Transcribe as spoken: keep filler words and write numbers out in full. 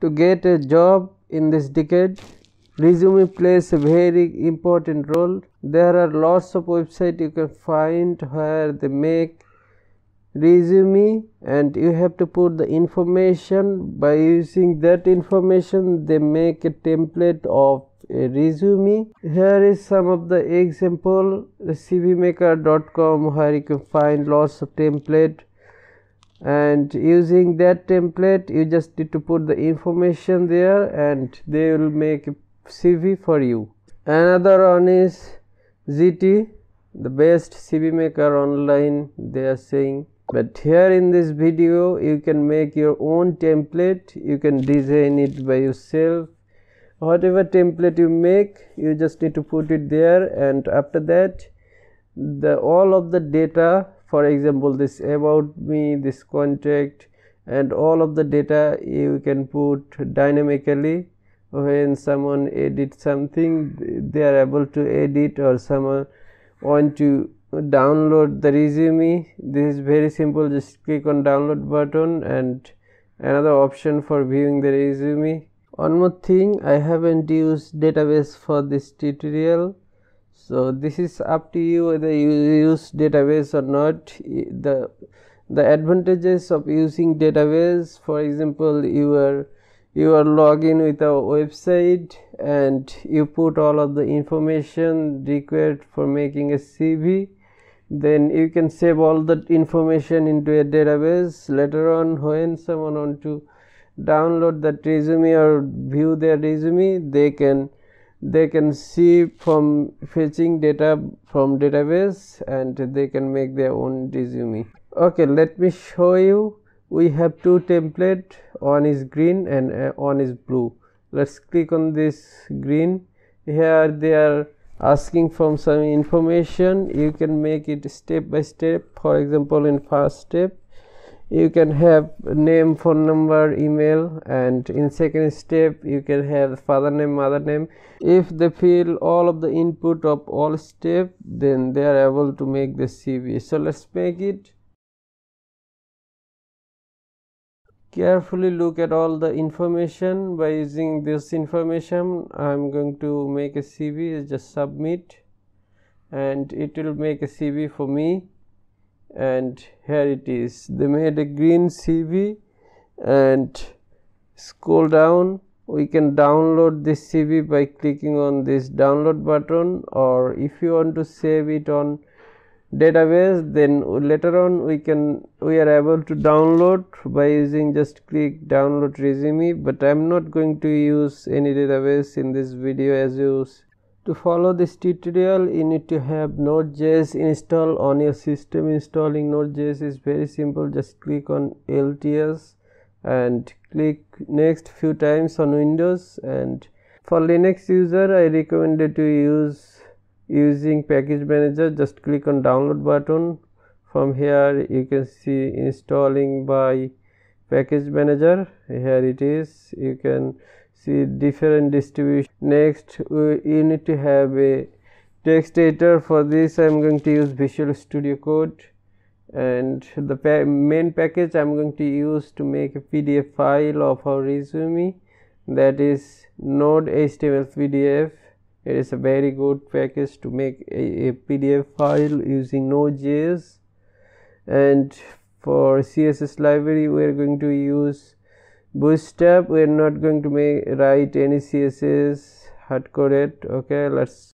To get a job in this decade, resume plays a very important role. There are lots of websites you can find where they make resume, and you have to put the information. By using that information, they make a template of a resume. Here is some of the example, the C V maker dot com, where you can find lots of template, and using that template you just need to put the information there and they will make a C V for you. Another one is Z T, the best C V maker online, they are saying. But here in this video you can make your own template, you can design it by yourself. Whatever template you make, you just need to put it there, and after that the all of the data, for example this about me, this contact, and all of the data you can put dynamically. When someone edits something, they are able to edit, or someone want to download the resume, this is very simple. Just click on download button and another option for viewing the resume. One more thing, I haven't used database for this tutorial, so this is up to you whether you use database or not. The the advantages of using database, for example, you are you are login with a website and you put all of the information required for making a C V, then you can save all that information into a database. Later on, when someone want to download that resume or view their resume, they can they can see from fetching data from database, and they can make their own resume. Okay, let me show you. We have two template, one is green and uh, one is blue. Let's click on this green. Here they are asking from some information. You can make it step by step. For example, in first step you can have name, phone number, email, and in second step you can have father name, mother name. If they fill all of the input of all step, then they are able to make the C V. So let's make it. Carefully look at all the information. By using this information, I'm going to make a C V. Just submit and it will make a C V for me, and here it is. They made a green C V, and scroll down, we can download this C V by clicking on this download button, or if you want to save it on database, then later on we can we are able to download by using just click download resume. But I'm not going to use any database in this video. As you to follow this tutorial, you need to have Node.js installed on your system. Installing Node.js is very simple. Just click on L T S and click next few times on Windows, and for Linux user I recommended to use using package manager. Just click on download button. From here you can see installing by package manager. Here it is. You can see different distribution. Next we, you need to have a text editor. For this I am going to use Visual Studio Code, and the pa main package I am going to use to make a P D F file of our resume, that is Node H T M L P D F. It is a very good package to make a, a P D F file using Node.js. And for C S S library we are going to use Bootstrap. We are not going to make write any C S S hardcoded. Okay, let's